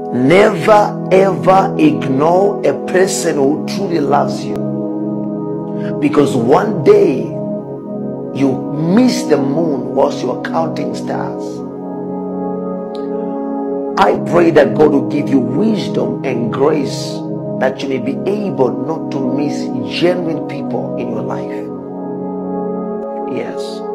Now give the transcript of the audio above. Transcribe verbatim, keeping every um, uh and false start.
Never ever ignore a person who truly loves you, because one day you miss the moon whilst you are counting stars. I pray that God will give you wisdom and grace, that you may be able not to miss genuine people in your life. Yes.